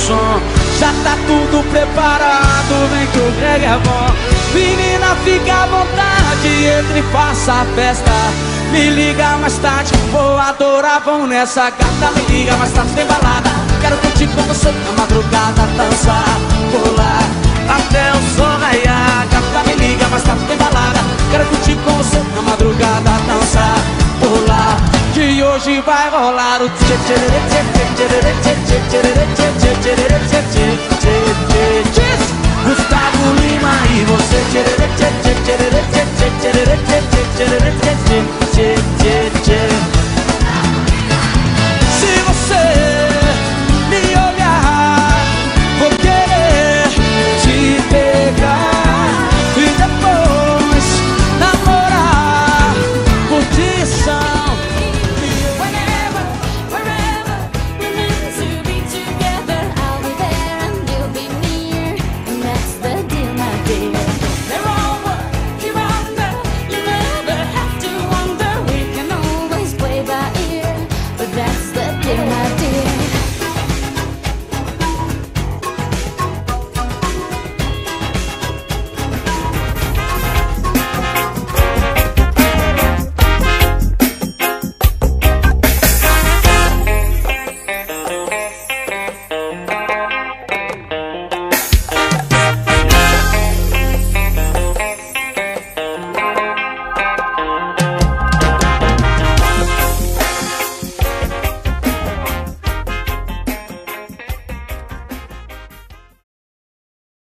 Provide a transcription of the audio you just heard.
som. Já tá tudo preparado, vem que o Greg é bom. Menina, fica à vontade, entre e faça a festa. Me liga mais tarde, vou adorar, vão nessa gata. Me liga mais tarde, tem balada. Quero curtir com você na madrugada, dançar, pular até o sol raiar. Gata, me liga mais tarde, tem balada. Quero curtir com você na madrugada, dançar, pular. Que hoje vai rolar o tchê tchê tchê tchê tchê tchê tchê tchê tchê tchê tchê. Gustavo Lima e você tchê tchê tchê tchê tchê tchê.